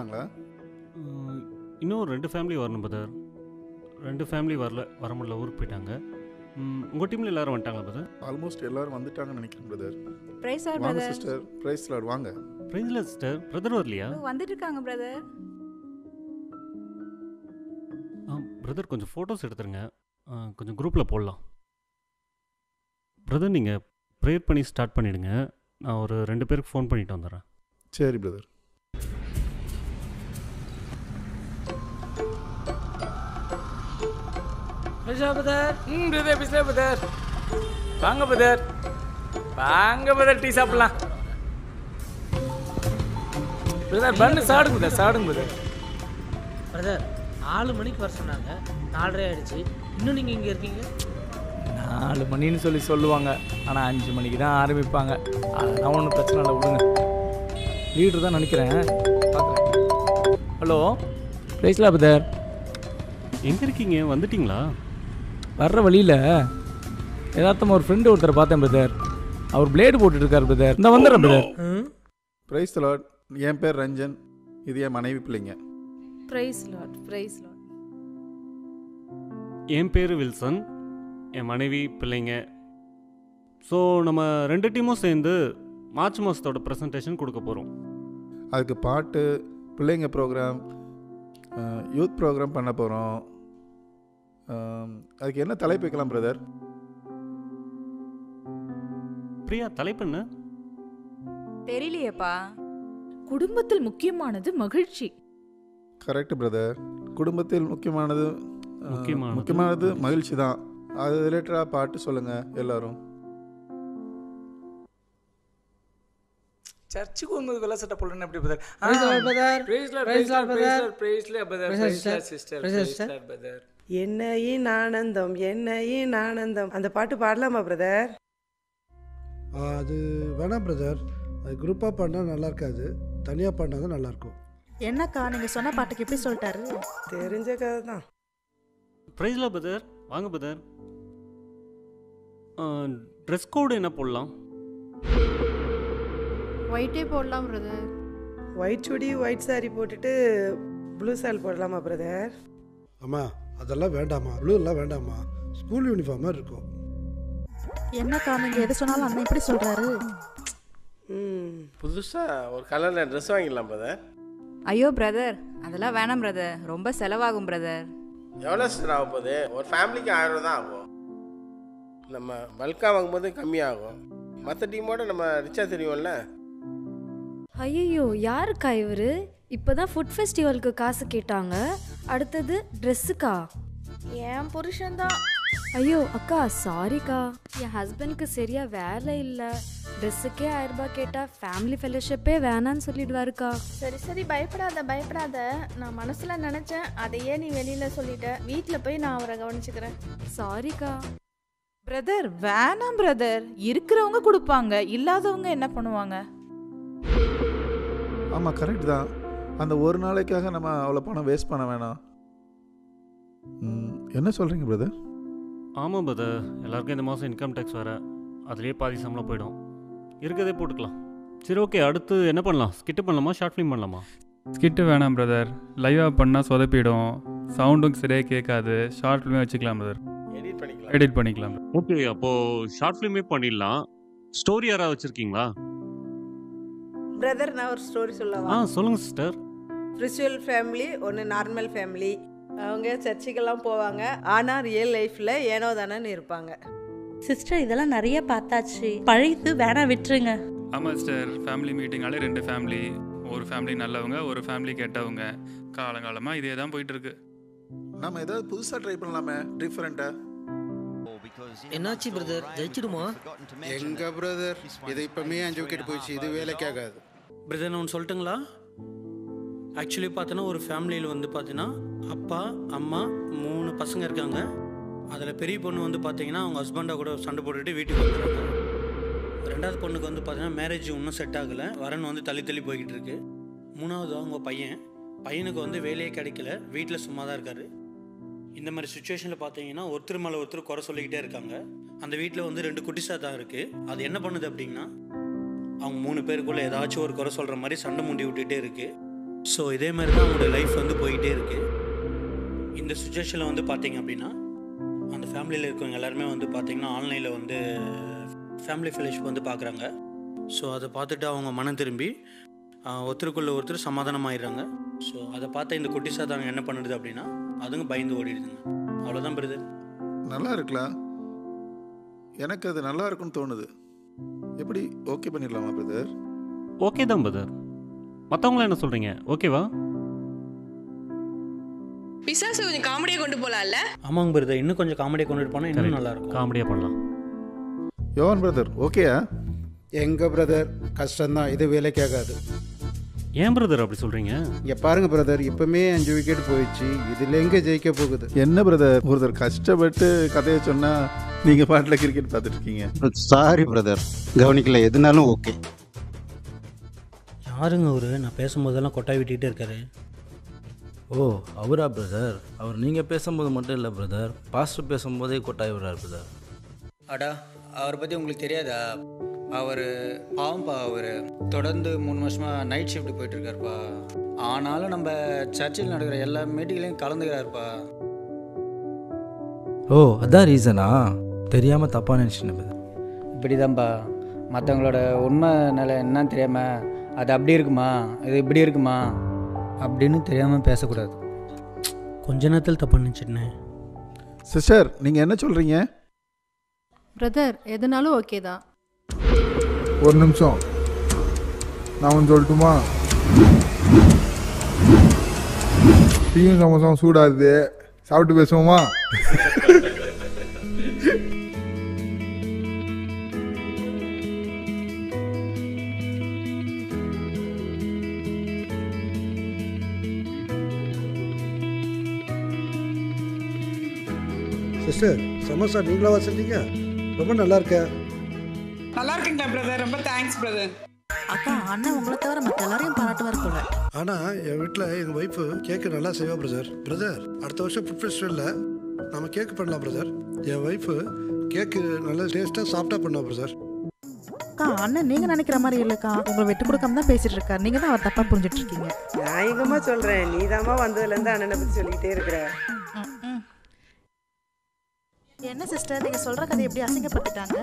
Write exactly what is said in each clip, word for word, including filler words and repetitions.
வந்துட்டாங்களா? இன்னும் ரெண்டு ஃபேமிலி வரணும் பிரதர். ரெண்டு ஃபேமிலி வரல, வர முடியல, ஊருக்கு போயிட்டாங்க. உங்கள் டீமில் எல்லாரும் வந்துட்டாங்களா பிரதர்? ஆல்மோஸ்ட் எல்லாரும் வந்துட்டாங்கன்னு நினைக்கிறேன் பிரதர். பிரைஸ் லார்ட் வாங்க பிரதர். சிஸ்டர், பிரைஸ் லார்ட் வாங்க. Praise Lord sister. பிரதர் வரலையா? வந்துட்டு இருக்காங்க பிரதர். ஆ பிரதர், கொஞ்சம் ஃபோட்டோஸ் எடுத்துருங்க, கொஞ்சம் குரூப்பில் போடலாம். பிரதர் நீங்கள் ப்ரேயர் பண்ணி ஸ்டார்ட் பண்ணிவிடுங்க, நான் ஒரு ரெண்டு பேருக்கு ஃபோன் பண்ணிட்டு வந்துடுறேன். சரி பிரதர். பிரதர் ம் பிரதர் பிஸ்ல பிரதர் வாங்க பிரதர் வாங்க பிரதர் டீ சாப்பிடலாம். பிரதர் பண்ணு சாப்பிடுங்க பிரதர் சாப்பிடுங்க பிரதர். பிரதர் நாலு மணிக்கு வர சொன்னாங்க, நாலரை ஆயிடுச்சு, இன்னும் நீங்கள் இங்கே இருக்கீங்க. நாலு மணின்னு சொல்லி சொல்லுவாங்க, ஆனால் அஞ்சு மணிக்கு தான் ஆரம்பிப்பாங்க. அதெல்லாம் ஒன்றும் பிரச்சனை இல்லை, விடுங்க. லீடர் தான் நினைக்கிறேன், பார்க்குறேன். ஹலோ பிரைஸ்லா பிரதர், எங்கே இருக்கீங்க? வந்துட்டிங்களா? வர்ற வழியில் யதார்த்தமாக ஒரு ஃப்ரெண்டு ஒருத்தரை பார்த்தேன் பிரதர். அவர் பிளேடு போட்டுட்டு இருக்கார் பிரதர். இந்த வந்துடுறேன் பிரதர். Praise Lord. என் பேர் ரஞ்சன், இது என் மனைவி பிள்ளைங்க. Praise Lord. Praise Lord. என் பேர் வில்சன், என் மனைவி பிள்ளைங்க. ஸோ நம்ம ரெண்டு டீமும் சேர்ந்து மார்ச் மாதத்தோட ப்ரெசன்டேஷன் கொடுக்க போகிறோம். அதுக்கு பாட்டு, பிள்ளைங்க ப்ரோக்ராம், யூத் ப்ரோக்ராம் பண்ண போகிறோம். அதுக்கு என்ன தலைப்பு வைக்கலாம் பிரதர்? பிரியா, தலைப்பண்ணு தெரியலையேப்பா. குடும்பத்தில் முக்கியமானது மகிழ்ச்சி. Correct brother. குடும்பத்தில் முக்கியமானது முக்கியமானது முக்கியமானது மகிழ்ச்சி தான். அது ரிலேட்டடாக பாட்டு சொல்லுங்கள் எல்லாரும். சர்ச்சுக்கு வந்து வெள்ள சட்டை போடணும் எப்படி brother? Praise the Lord, brother. Praise Lord, Praise Lord, brother. praise Lord, brother. Praise Praise Lord, Lord, sister. Praise Lord, Praise sister. Lord, brother. என்னையின் ஆனந்தம் என்னையின் ஆனந்தம் அந்த பாட்டு பாடலாமா பிரதர்? அது வேணாம் பிரதர், அது குரூப்பாக பண்ணால் நல்லா இருக்காது, தனியாக பண்ணால் தான் நல்லாயிருக்கும். என்னக்கா நீங்கள் சொன்ன பாட்டுக்கு எப்படி சொல்லிட்டாரு? தெரிஞ்ச கதை தான். பிரைஸ்லா பிரதர், வாங்க பிரதர். ட்ரெஸ் கோடு என்ன போடலாம்? ஒயிட்டே போடலாம் brother. White chudi white sari போட்டுட்டு ப்ளூ சால் போடலாமா பிரதர்? அம்மா அதெல்லாம் வேண்டாமா, ப்ளூலாம் வேண்டாமா, ஸ்கூல் யூனிஃபார்ம் மாதிரி இருக்கும். என்னக்கா நீங்கள் எது சொன்னாலும் அண்ணன் இப்படி சொல்கிறாரு? ம் புதுசாக ஒரு கலரில் ட்ரெஸ் வாங்கிடலாம் பிரதர். ஐயோ பிரதர், அதெல்லாம் வேணாம் பிரதர், ரொம்ப செலவாகும் பிரதர். எவ்வளோ சார் ஆக போகுது? ஒரு ஃபேமிலிக்கு ஆயிரம் ரூபா தான் ஆகும். நம்ம பல்காக வாங்கும்போது கம்மியாகும். மற்ற டீமோட நம்ம ரிச்சாக தெரியும்ல. ஐயோ, யாருக்கா இவர்? இப்போதான் ஃபுட் ஃபெஸ்டிவலுக்கு காசு கேட்டாங்க, அடுத்தது ட்ரெஸ்ஸுக்கா? என் புருஷன்தான். ஐயோ அக்கா, சாரிக்கா, என் ஹஸ்பண்ட்க்கு சரியா வேலை இல்லை, ட்ரெஸ்ஸுக்கே ஆயிரம் ரூபாய் கேட்டால் ஃபேமிலி ஃபெலோஷிப்பே வேணான்னு சொல்லிடுவாருக்கா. சரி சரி, பயப்படாத பயப்படாத, நான் மனசில் நினச்சேன், அதையே நீ வெளியில் சொல்லிட்ட. வீட்டில் போய் நான் அவரை கவனிச்சுக்கிறேன். சாரிக்கா. பிரதர் வேணாம் பிரதர், இருக்கிறவங்க கொடுப்பாங்க, இல்லாதவங்க என்ன பண்ணுவாங்க? ஆமாம் கரெக்ட் தான். அந்த ஒரு நாளைக்காக நம்ம அவ்வளோ பணம் வேஸ்ட் பண்ண வேணாம். என்ன சொல்கிறீங்க பிரதர்? ஆமாம் பிரதர், எல்லாருக்கும் இந்த மாதம் இன்கம் டேக்ஸ் வேறு, அதுலேயே பாதி சம்பளம் போயிடும். இருக்கிறதே போட்டுக்கலாம். சரி ஓகே, அடுத்து என்ன பண்ணலாம்? ஸ்கிட்டு பண்ணலாமா, ஷார்ட் ஃபிலிம் பண்ணலாமா? ஸ்கிட்டு வேணாம் பிரதர், லைவாக பண்ணால் சொதப்பிடும், சவுண்டும் சரியாக கேட்காது. ஷார்ட் ஃபிலிமே வச்சுக்கலாம் பிரதர், எடிட் பண்ணிக்கலாம். எடிட் பண்ணிக்கலாம். ஓகே, அப்போது ஷார்ட் ஃபிலிமே பண்ணிடலாம். ஸ்டோரி யாராவது வச்சுருக்கீங்களா? பிரதர் நான் ஒரு ஸ்டோரி சொல்லவா? ஆ சொல்லுங்கள் சிஸ்டர். ஸ்பிரிச்சுவல் ஃபேமிலி, ஒன்று நார்மல் ஃபேமிலி. அவங்க சர்ச்சுக்கெல்லாம் போவாங்க, ஆனால் ரியல் லைஃப்பில் ஏனோ தானேன்னு இருப்பாங்க. சிஸ்டர் இதெல்லாம் நிறைய பார்த்தாச்சு, பழையது வேணா விட்டுருங்க. ஆமாம் சிஸ்டர், ஃபேமிலி மீட்டிங்காலே ரெண்டு ஃபேமிலி, ஒரு ஃபேமிலி நல்லவங்க, ஒரு ஃபேமிலி கெட்டவங்க. காலங்காலமாக இதே தான் போயிட்டுருக்கு. நம்ம ஏதாவது புதுசாக ட்ரை பண்ணலாமே, டிஃப்ரெண்ட்டாக. என்னாச்சு பிரதர், ஜெயிச்சிடுமா? எங்க பிரதர், இது இப்போமே அஞ்சு விக்கெட் போயிடுச்சு, இது வேலைக்காகாது. பிரதர் நான் ஒன்று சொல்லட்டுங்களா? ஆக்சுவலி பார்த்தோன்னா ஒரு ஃபேமிலியில் வந்து பார்த்தீங்கன்னா அப்பா அம்மா மூணு பசங்க இருக்காங்க. அதில் பெரிய பொண்ணு வந்து பார்த்தீங்கன்னா அவங்க ஹஸ்பண்டாக கூட சண்டை போட்டுட்டு வீட்டுக்கு வந்துடுறாங்க. ரெண்டாவது பொண்ணுக்கு வந்து பார்த்தீங்கன்னா மேரேஜ் இன்னும் செட் ஆகலை, வரன் வந்து தள்ளி தள்ளி போய்கிட்டு இருக்கு. மூணாவது அவங்க பையன், பையனுக்கு வந்து வேலையே கிடைக்கல, வீட்டில் சும்மா தான் இருக்காரு. இந்த மாதிரி சுச்சுவேஷனில் பார்த்தீங்கன்னா ஒருத்தர் மேலே ஒருத்தர் குறை சொல்லிக்கிட்டே இருக்காங்க. அந்த வீட்டில் வந்து ரெண்டு குட்டிஸா தான் இருக்குது. அது என்ன பண்ணுது அப்படின்னா அவங்க மூணு பேருக்குள்ளே ஏதாச்சும் ஒரு குறை சொல்கிற மாதிரி சண்டை முண்டி விட்டுகிட்டே இருக்குது. ஸோ இதே மாதிரி தான் அவங்களோட லைஃப் வந்து போயிட்டே இருக்குது. இந்த சுச்சுவேஷனில் வந்து பார்த்தீங்க அப்படின்னா அந்த ஃபேமிலியில் இருக்கவங்க எல்லாருமே வந்து பார்த்திங்கன்னா ஆன்லைனில் வந்து ஃபேமிலி ஃபெலோஷிப் வந்து பார்க்குறாங்க. ஸோ அதை பார்த்துட்டு அவங்க மனம் திரும்பி ஒருத்தருக்குள்ள ஒருத்தர் சமாதானமாயிடுறாங்க. ஸோ அதை பார்த்த இந்த குட்டி சாத்தாங்க என்ன பண்ணுது அப்படின்னா அதுங்க பயந்து ஓடிடுதுங்க. அவ்வளோதான் பிரதர். நல்லா இருக்கலாம், எனக்கு அது நல்லா இருக்குன்னு தோணுது. எப்படி ஓகே பண்ணிடலாமா பிரதர்? ஓகே தான் பிரதர். மற்றவங்களாம் என்ன சொல்கிறீங்க, ஓகேவா? பிசாசு கொஞ்சம் காமெடியாக கொண்டு போகலாம்ல? ஆமாங்க பிரதர், இன்னும் கொஞ்சம் காமெடியாக கொண்டுட்டு போனால் இன்னும் நல்லா இருக்கும். காமெடியாக பண்ணலாம். யோவன் பிரதர் ஓகேயா? எங்கள் பிரதர் கஷ்டம்தான், இது வேலைக்கு ஆகாது. ஏன் பிரதர் அப்படி சொல்கிறீங்க? இங்கே பாருங்கள் பிரதர், இப்போமே அஞ்சு விக்கெட் போயிடுச்சு, இதில் எங்கே ஜெயிக்க போகுது? என்ன பிரதர், ஒருத்தர் கஷ்டப்பட்டு கதையை சொன்னால் நீங்கள் பாட்டில் கிரிக்கெட் பார்த்துட்டு இருக்கீங்க. சாரி பிரதர், கவனிக்கல, எதுனாலும் ஓகே. யாருங்க அவரு? நான் பேசும்போதெல்லாம் கொட்டாய் விட்டுக்கிட்டே இருக்காரு. ஓ அவரா பிரதர்? அவர் நீங்கள் பேசும்போது மட்டும் இல்லை பிரதர், பாஸ்டர் பேசும்போதே கொட்டாய் விடுறார் பிரதர். அடா, அவரை பற்றி உங்களுக்கு தெரியாதா? அவர் பாவம்ப்பா, அவர் தொடர்ந்து மூணு வருஷமாக நைட் ஷிஃப்ட் போயிட்டுருக்காருப்பா. ஆனாலும் நம்ம சர்ச்சில் நடக்கிற எல்லா மீட்டிங்லையும் கலந்துக்கிறாருப்பா. ஓ அதான் ரீசனா? தெரியாமல் தப்பாக நினச்சிட்டேன் பிரதர். இப்படி தான்ப்பா, மற்றவங்களோட உண்மை நிலை என்னன்னு தெரியாமல் அது அப்படி இருக்குமா, இது இப்படி இருக்குமா அப்படின்னு தெரியாமல் பேசக்கூடாது. கொஞ்ச நேரத்தில் தப்பு நினச்சிட்டேன். சிஸ்டர் நீங்கள் என்ன சொல்கிறீங்க? பிரதர் எதுனாலும் ஓகே தான். ஒரு நிமிஷம், நான் ஒன்று சொல்லட்டுமா? டீயும் சமோசாவும் சூடாது, சாப்பிட்டு பேசுவோமா? சிஸ்டர் சமோசா நீங்களாவா செஞ்சீங்க? ரொம்ப நல்லா இருக்க. நல்லா இருக்குங்களா பிரதர்? ரொம்ப தேங்க்ஸ் பிரதர். அக்கா, அண்ணன் உங்களை தவிர மற்ற எல்லாரையும் பாராட்டுவார் போல. ஆனால் என் வீட்டில் எங்கள் ஒய்ஃபு கேக்கு நல்லா செய்வா பிரதர். பிரதர் அடுத்த வருஷம் ஃபுட் ஃபெஸ்டிவலில் நம்ம கேக்கு பண்ணலாம் பிரதர். என் ஒய்ஃபு கேக்கு நல்லா டேஸ்ட்டாக சாஃப்டாக பண்ணுவா பிரதர். அக்கா, அண்ணன் நீங்கள் நினைக்கிற மாதிரி இல்லைக்கா, உங்களை விட்டு கொடுக்காம தான் பேசிட்டு இருக்காரு. நீங்கள் தான் அவர் தப்பாக புரிஞ்சிட்டு இருக்கீங்க. நான் எங்கம்மா சொல்கிறேன், நீ தாம்மா வந்ததுலேருந்து அண்ணனை பற்றி சொல்லிக்கிட்டே இருக்கிற. என்ன சிஸ்டர், நீங்கள் சொல்கிற கதை எப்படி அசிங்கப்பட்டுட்டாங்க?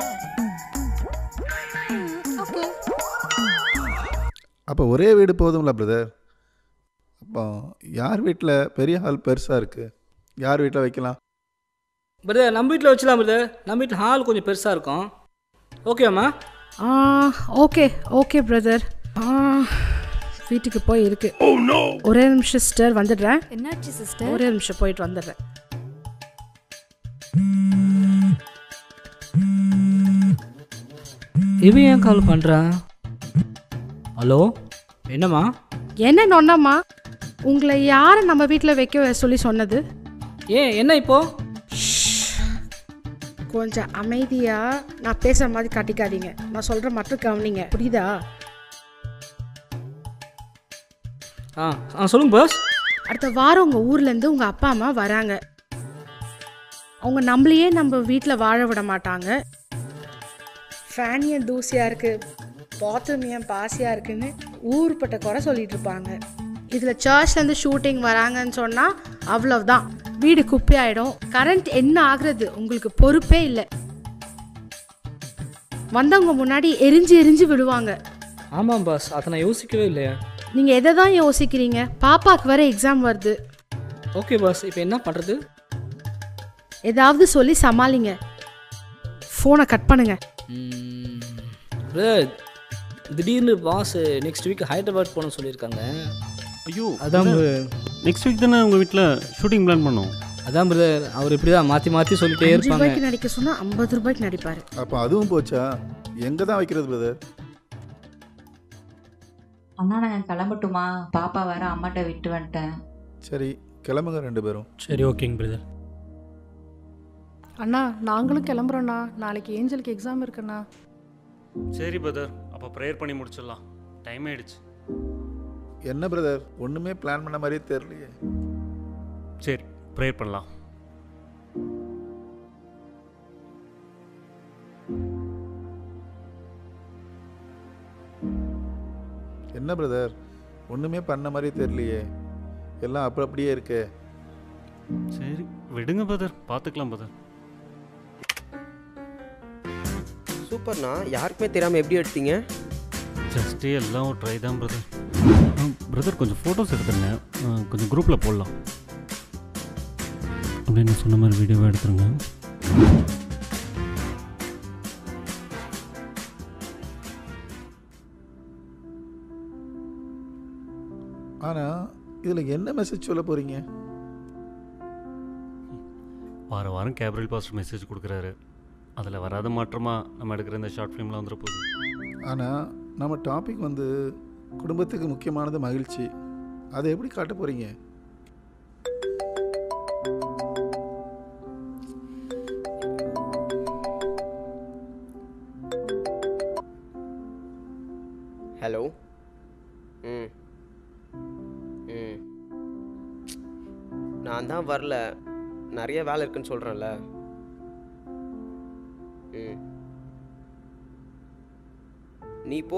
ஓகே, அப்போ ஒரே வீடு போதும்ல பிரதர்? அப்போ யார் வீட்டில் பெரிய ஹால் பெருசாக இருக்குது, யார் வீட்டில் வைக்கலாம்? பிரதர் நம்ம வீட்டில் வச்சலாம் பிரதர். நம்ம வீட்டில் ஹால் கொஞ்சம் பெருசாக இருக்கும். ஓகேம்மா? ஆ ஓகே ஓகே பிரதர். ஆ வீட்டுக்கு போய் இருக்கு. ஒரே நிமிஷம் சிஸ்டர், வந்துடுறேன். என்னாச்சு சிஸ்டர்? ஒரே நிமிஷம் போயிட்டு வந்துடுறேன். இவன் ஏன் கால் பண்ணுறான்? ஹலோ, என்னம்மா? என்ன நொன்னம்மா, உங்களை யாரை நம்ம வீட்டில் வைக்க சொல்லி சொன்னது? ஏன் என்ன இப்போ? கொஞ்சம் அமைதியாக நான் பேசுகிற மாதிரி காட்டிக்காதீங்க. நான் சொல்கிற மட்டும் கவனிங்க, புரியுதா? ஆ ஆ சொல்லுங்க பாஸ். அடுத்த வாரம் உங்கள் ஊர்லேருந்து உங்கள் அப்பா அம்மா வராங்க. அவங்க நம்மளையே நம்ம வீட்டில் வாழ விட மாட்டாங்க. ஃபேன் ஏன் தூசியாக இருக்குது, பாத்ரூம் ஏன் பாசியாக இருக்குன்னு ஊர்பட்ட குறை சொல்லிட்டு இருப்பாங்க. இதில் சர்ச்லேருந்து ஷூட்டிங் வராங்கன்னு சொன்னால் அவ்வளவுதான், வீடு குப்பையாயிடும். கரண்ட் என்ன ஆகுறது உங்களுக்கு பொறுப்பே இல்லை. வந்தவங்க முன்னாடி எரிஞ்சு எரிஞ்சு விடுவாங்க. ஆமாம் பாஸ், அதை நான் யோசிக்கவே இல்லையா. நீங்கள் எதை தான் யோசிக்கிறீங்க? பாப்பாவுக்கு வர எக்ஸாம் வருது. ஓகே பாஸ், இப்போ என்ன பண்ணுறது? ஏதாவது சொல்லி சமாளிங்க. ஃபோனை கட் பண்ணுங்க. திடீர்னு பாஸ் நெக்ஸ்ட் வீக் ஹைதராபாத் போகணும்னு சொல்லியிருக்காங்க. ஐயோ, அதான் நெக்ஸ்ட் வீக் தானே உங்கள் வீட்டில் ஷூட்டிங் பிளான் பண்ணோம். அதான் பிரதர், அவர் இப்படி தான் மாற்றி மாற்றி சொல்லிட்டே அஞ்சு இருப்பாங்க. ரூபாய்க்கு நடிக்க சொன்னால் ஐம்பது ரூபாய்க்கு நடிப்பார். அப்போ அதுவும் போச்சா? எங்கே தான் வைக்கிறது பிரதர்? அண்ணா நாங்கள் கிளம்பட்டுமா? பாப்பா வேற அம்மாட்ட விட்டு வந்துட்டேன். சரி கிளம்புங்க ரெண்டு பேரும். சரி ஓகேங்க பிரதர். அண்ணா நாங்களும் கிளம்புறோண்ணா, நாளைக்கு ஏஞ்சலுக்கு எக்ஸாம் இருக்குண்ணா. சரி பிரதர், அப்போ ப்ரேயர் பண்ணி முடிச்சிடலாம், டைம் ஆயிடுச்சு. என்ன பிரதர், ஒன்றுமே பிளான் பண்ண மாதிரியே தெரியலையே. சரி ப்ரேயர் பண்ணலாம். என்ன பிரதர், ஒன்றுமே பண்ண மாதிரி தெரியலையே, எல்லாம் அப்படி அப்படியே இருக்கே. சரி விடுங்க பிரதர், பார்த்துக்கலாம் பிரதர். சூப்பர்ண்ணா, யாருக்குமே தெரியாமல் எப்படி எடுத்தீங்க? ஜஸ்ட்டு எல்லாம் ஒரு ட்ரை தான் பிரதர். பிரதர் கொஞ்சம் ஃபோட்டோஸ் எடுத்துருங்க, கொஞ்சம் குரூப்பில் போடலாம். அப்படின்னு நான் சொன்ன மாதிரி வீடியோவை எடுத்துருங்க. ஆனால் இதில் என்ன மெசேஜ் சொல்ல போகிறீங்க? வார வாரம் கேப்ரியல் பாஸ்டர் மெசேஜ் கொடுக்குறாரு, அதில் வராத மாற்றமாக நம்ம எடுக்கிற இந்த ஷார்ட் ஃபிலிமில் வந்துட போகுது. ஆனால் நம்ம டாபிக் வந்து குடும்பத்துக்கு முக்கியமானது மகிழ்ச்சி, அதை எப்படி காட்ட போகிறீங்க? ஹலோ. ம் ம் நான் தான் வரல, நிறைய வேலை இருக்குன்னு சொல்கிறேன்ல. ம் நீ போ,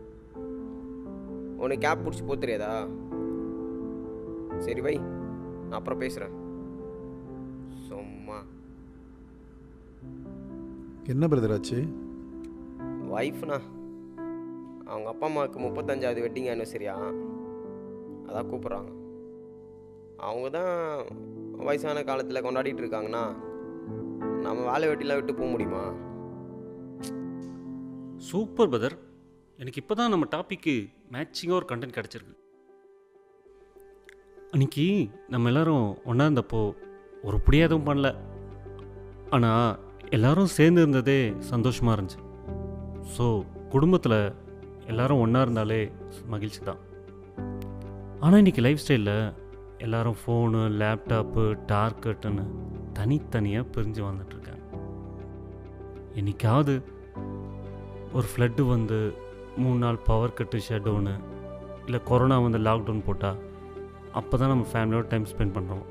உனக்கு கேப் பிடிச்சி போ தெரியாதா? சரி வை, நான் அப்புறம் பேசுகிறேன். சும்மா என்ன பிரதர் ஆச்சு? ஒய்ஃப்ண்ணா, அவங்க அப்பா அம்மாவுக்கு முப்பத்தஞ்சாவது வெட்டிங் ஆனிவர்சரியா, அதான் கூப்பிட்றாங்க. அவங்க தான் வயசான காலத்தில் கொண்டாடிட்டு இருக்காங்கன்னா நம்ம வேலை வெட்டிலாம் விட்டு போக முடியுமா? சூப்பர் பிரதர், எனக்கு இப்போ தான் நம்ம டாப்பிக்கு மேட்சிங்காக ஒரு கண்டென்ட் கிடச்சிருக்கு. அன்றைக்கி நம்ம எல்லோரும் ஒன்றா இருந்தப்போ ஒரு புடியாதும் பண்ணல, ஆனால் எல்லோரும் சேர்ந்து இருந்ததே சந்தோஷமாக இருந்துச்சு. ஸோ குடும்பத்தில் எல்லோரும் ஒன்றா இருந்தாலே மகிழ்ச்சி தான். ஆனால் இன்றைக்கி லைஃப் ஸ்டைலில் எல்லோரும் ஃபோனு, லேப்டாப்பு, டார்கெட்டுன்னு தனித்தனியாக பிரிஞ்சு வந்துட்டுருக்காங்க. என்னைக்காவது ஒரு ஃப்ளட்டு வந்து மூணு நாள் பவர் கட்டு, ஷட் டவுனு, இல்லை கொரோனா வந்து லாக்டவுன் போட்டால் அப்போ தான் நம்ம ஃபேமிலியோட டைம் ஸ்பெண்ட் பண்ணுறோம்.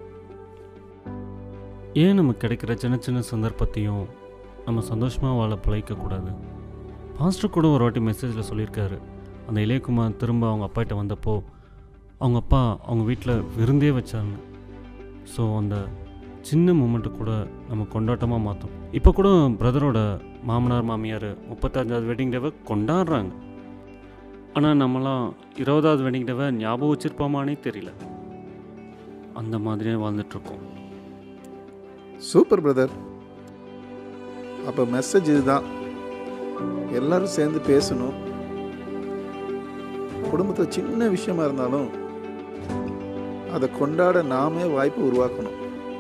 ஏன் நம்ம கிடைக்கிற சின்ன சின்ன சந்தர்ப்பத்தையும் நம்ம சந்தோஷமாக வாழ பழக்கக்கூடாது? பாஸ்டர் கூட ஒரு வாட்டி மெசேஜில் சொல்லியிருக்காரு, அந்த இளையகுமார் திரும்ப அவங்க அப்பாகிட்ட வந்தப்போ அவங்க அப்பா அவங்க வீட்டில் விருந்தே வச்சாங்க. ஸோ அந்த சின்ன மூமெண்ட்டு கூட நம்ம கொண்டாட்டமாக மாற்றோம். இப்போ கூட பிரதரோட மாமனார் மாமியார் முப்பத்தஞ்சாவது வெட்டிங் டேவை கொண்டாடுறாங்க. ஆனால் நம்மளாம் இருபதாவது வெட்டிங் டேவை ஞாபகம் வச்சுருப்போமானே தெரியல. அந்த மாதிரியே வாழ்ந்துட்டுருக்கோம். Super brother. அப்போ மெசேஜ் இதுதான், எல்லாரும் சேர்ந்து பேசணும். குடும்பத்தில் சின்ன விஷயமா இருந்தாலும் அதை கொண்டாட நாமே வாய்ப்பு உருவாக்கணும்.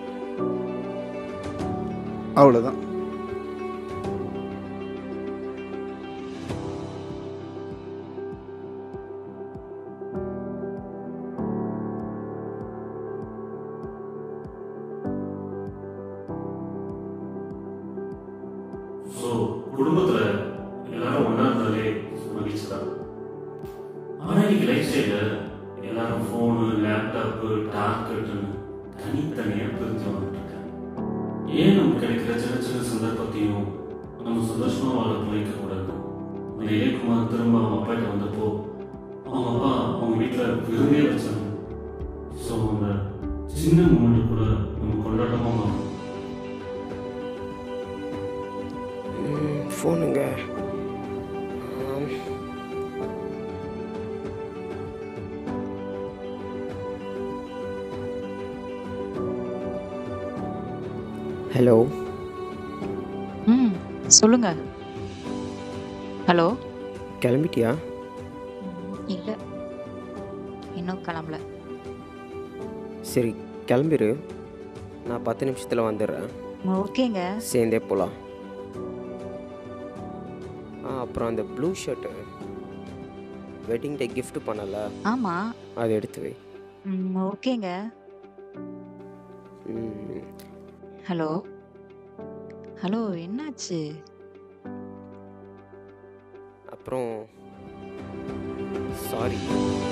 அவ்வளோதான். ஸோ குடும்பத்தில் எல்லாரும் ஒன்றா இருந்தாலே மகிழ்ச்சி தான். ஆனால் இன்னைக்கு லைஃப் ஸ்டைலில் எல்லாரும் ஃபோனு, லேப்டாப்பு, டார்கெட்டுன்னு தனித்தனியாக பிரிஞ்சு வந்துட்டுருக்காங்க. ஏன் நம்ம கிடைக்கிற சின்ன சின்ன சந்தர்ப்பத்தையும் நம்ம சந்தோஷமாக வாழ பழக்கக்கூடாது? அந்த இளையகுமார் திரும்ப அவங்க அப்பாட்ட வந்தப்போ அவங்க அப்பா அவங்க வீட்டில் விருந்தே வச்சாங்க. ஸோ அந்த சின்ன மூமெண்ட் கூட நம்ம கொண்டாட்டமாக மாறும். ஃபோனுங்க. ஹலோ. ம் சொல்லுங்க. ஹலோ. கிளம்பிட்டியா? இல்லை, இன்னும் கிளம்பல. சரி கிளம்பிரு, நான் பத்து நிமிஷத்தில் வந்துடுறேன். ஓகேங்க, சேர்ந்தே போகலாம். ஆ அப்புறம் அந்த blue shirt wedding day gift பண்ணல? ஆமாம், அதை எடுத்து வை. ம் ஓகேங்க. ம் ஹலோ. ஹலோ, என்னாச்சு? அப்புறம் சாரி.